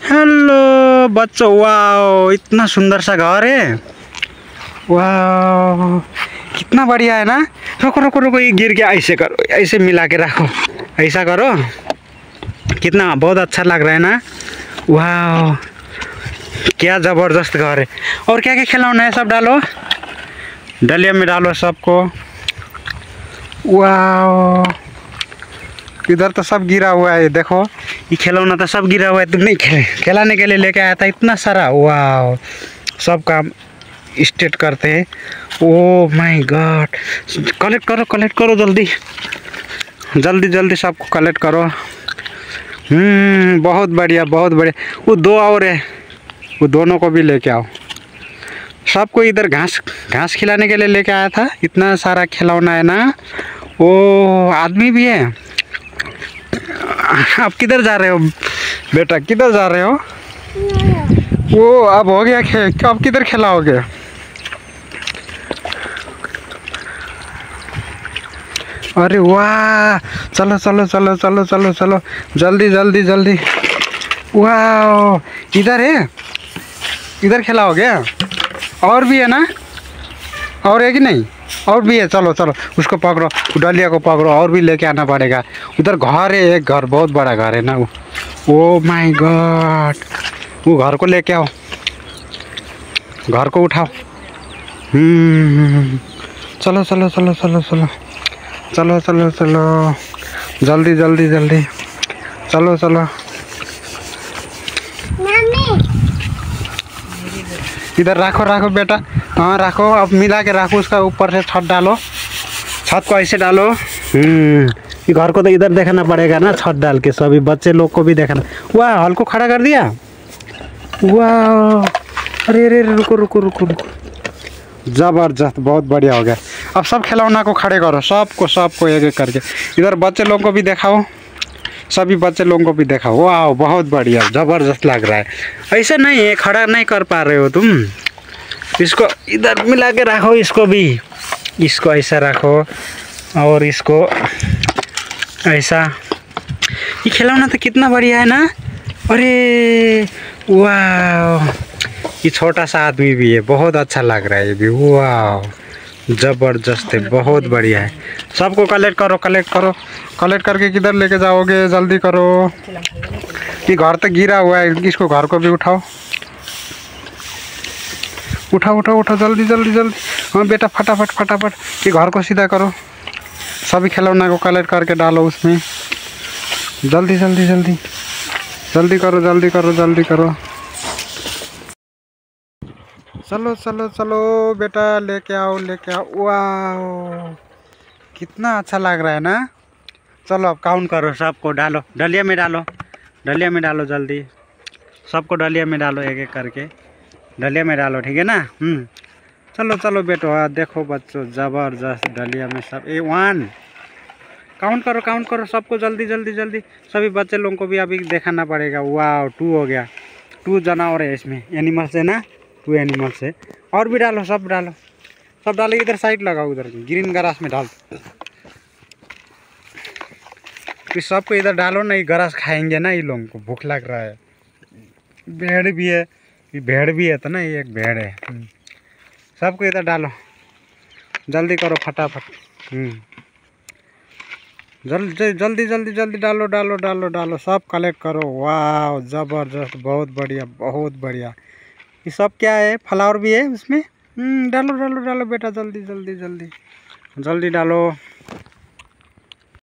Hello बच्चों, वाह इतना सुंदर सा घर है। वाह कितना बढ़िया है ना। रुको रुको रुको, ये गिर गया। ऐसे करो, ऐसे मिला के रखो, ऐसा करो। कितना बहुत अच्छा लग रहा है ना। वाह क्या ज़बरदस्त घर है। और क्या क्या खिलौना है सब डालो, डलिया में डालो सबको। वाह इधर तो सब गिरा हुआ है, देखो ये खिलौना तो सब गिरा हुआ है। तुम नहीं खिलाने के लिए लेके आया था इतना सारा। वाह सब काम स्टेट करते हैं। ओह माय गॉड, कलेक्ट करो जल्दी जल्दी जल्दी सबको कलेक्ट करो। बहुत बढ़िया बहुत बढ़िया। वो दो और है, वो दोनों को भी लेके आओ। सबको इधर घास खिलाने के लिए लेके आया था। इतना सारा खिलौना है ना। ओ आदमी भी है। आप किधर जा रहे हो बेटा, किधर जा रहे हो? वो अब हो गया खेल, अब किधर खिलाओगे? अरे वाह, चलो चलो चलो चलो चलो चलो जल्दी जल्दी जल्दी। वाह इधर है, इधर खिलाओगे? और भी है ना, और है कि नहीं? और भी है, चलो चलो उसको पकड़ो, डलिया को पकड़ो, और भी लेके आना पड़ेगा। उधर घर है एक, घर बहुत बड़ा घर है ना वो। ओ माय गॉड, वो घर को लेके आओ, घर को उठाओ। चलो चलो चलो चलो चलो चलो चलो चलो जल्दी जल्दी जल्दी चलो चलो। इधर रखो रखो बेटा, हाँ रखो। अब मिला के रखो, उसका ऊपर से छत डालो, छत को ऐसे डालो। ये घर को तो इधर देखना पड़ेगा ना, छत डाल के सभी बच्चे लोग को भी देखना। वाह हॉल को खड़ा कर दिया। वाह अरे अरे रुको रुको रुको रुको, ज़बरदस्त बहुत बढ़िया हो गया। अब सब खिलौना को खड़े करो, सबको एक एक करके। इधर बच्चे लोगों को भी दिखाओ, सभी बच्चे लोगों को भी दिखाओ। वाह बहुत बढ़िया ज़बरदस्त लग रहा है। ऐसे नहीं है, खड़ा नहीं कर पा रहे हो तुम। इसको इधर मिला के रखो, इसको भी, इसको ऐसा रखो और इसको ऐसा। ये खिलौना तो कितना बढ़िया है ना। अरे वाह ये छोटा सा आदमी भी है, बहुत अच्छा लग रहा है ये भी। वाह ज़बरदस्त है, बहुत बढ़िया है। सबको कलेक्ट करो कलेक्ट करो। कलेक्ट करके किधर लेके जाओगे, जल्दी करो। ये घर तो गिरा हुआ है, इसको घर को भी उठाओ, उठाओ उठाओ उठाओ जल्दी जल्दी जल्दी। हाँ बेटा फटाफट फटाफट, ये घर को सीधा करो। सभी खिलौना को कलेक्ट करके डालो उसमें, जल्दी जल्दी जल्दी जल्दी करो जल्दी करो जल्दी करो। चलो चलो चलो बेटा लेके आओ लेके आओ। वाह कितना अच्छा लग रहा है ना। चलो अब काउंट करो, सबको डालो, डलिया में डालो, डलिया में डालो जल्दी। सबको डलिया में डालो, एक एक करके डलिया में डालो, ठीक है ना। चलो चलो बेटो, देखो बच्चों ज़बरदस्त डलिया में सब। 1 काउंट करो सबको जल्दी जल्दी जल्दी। सभी बच्चे लोगों को भी अभी दिखाना पड़ेगा। वाह 2 हो गया, 2 जानवर है इसमें, एनिमल्स है ना, 2 एनिमल्स है। और भी डालो, सब डालो सब डालो। इधर साइड लगाओ, उधर ग्रीन ग्रास में डाल। इस सबको इधर डालो ना, ये ग्रास खाएंगे ना, ये लोगों को भूख लग रहा है। भेड़ भी है, ये भेड़ भी है तो ना, ये एक भेड़ है। सबको इधर डालो, जल्दी करो फटाफट। जल्दी जल्दी जल्दी जल्दी डालो डालो डालो डालो, सब कलेक्ट करो। वाह ज़बरदस्त बहुत बढ़िया बहुत बढ़िया। ये सब क्या है, फ्लावर भी है उसमें। डालो डालो डालो बेटा, जल्दी जल्दी जल्दी जल्दी डालो।